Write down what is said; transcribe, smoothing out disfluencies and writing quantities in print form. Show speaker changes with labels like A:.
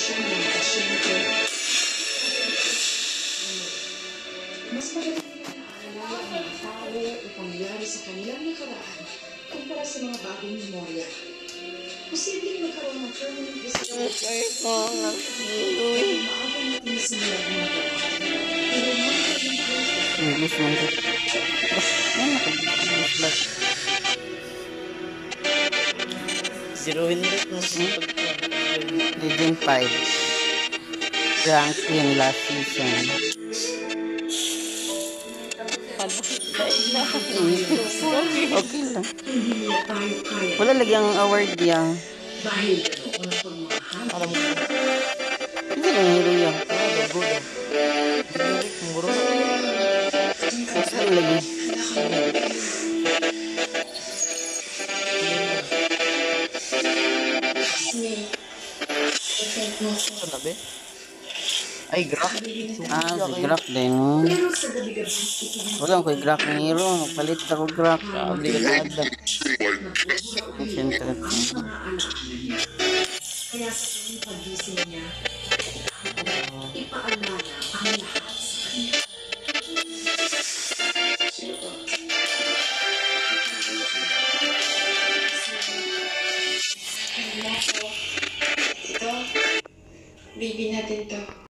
A: sitwasyon ng mga pasyente. Mas magaling nila naaalala ang mga tao o pangyayari sa kanilang nakaraan kumpara sa mga bagong memorya. Posibleng magkaroon ng permanent disability. Maagang natin simulan ng mga pero monitoring process.
B: English man ito. Ano ka? English blood.
C: Zero Henrik mo sa
B: Legend 5. Ranking last season. Okay lang.
A: Hindi nila tayo kaya
B: Wala lagi ang award niya.
A: dahil noon ang pagmamahal.
C: alam mo.
B: Hindi na yung hero yan.
C: Logo daw. Henrik muro.
B: Mas lang lagi.
C: Ano na be? Ay, graph.
B: Ah, si Grak din.
A: Pero sa gabi-gabi, ikinagawa
B: Wala ko Grak ni hero. Palit ako Grak.
C: Hindi ka taada.
B: Siyempre.
A: ang mga anak. Kaya sa tuwing pagising niya, ipaalala ang lahat sa kanya.
D: Ito, baby natin to.